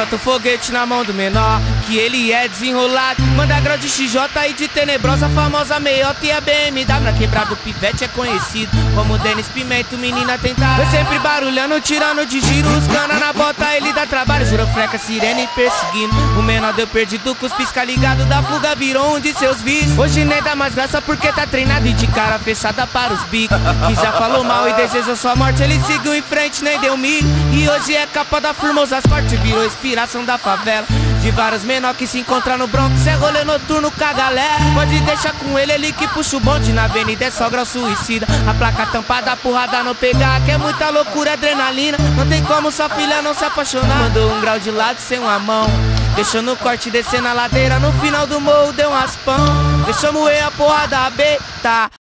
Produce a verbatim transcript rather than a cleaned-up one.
solta o foguete na mão do menor, que ele é desenrolado. Manda grau de X J e de tenebrosa, famosa meiota e a B M W. Na quebrada o pivete é conhecido como Denis Pimenta, menina tentada. Foi sempre barulhando, tirando de giro, os cana na bota, ele dá trabalho. Girofleca, sirene perseguindo. O menor deu perdido com os pisca ligado da fuga, virou um de seus vícios. Hoje nem dá mais graça porque tá treinado e de cara fechada para os bicos. Que já falou mal e desejou sua morte, ele seguiu em frente, nem deu milho. E hoje é capa da Formosa Sorte, virou inspiração da favela. De vários menor que se encontram no Bronx, é rolê noturno com a galera. Pode deixar com ele, ele que puxa o bonde. Na avenida é só grau suicida, a placa tampada, a porrada não pegar. Que é muita loucura, adrenalina, não tem como sua filha não se apaixonar. Mandou um grau de lado sem uma mão, deixou no corte descer na ladeira. No final do morro deu um raspão, deixou moer a porra da beta.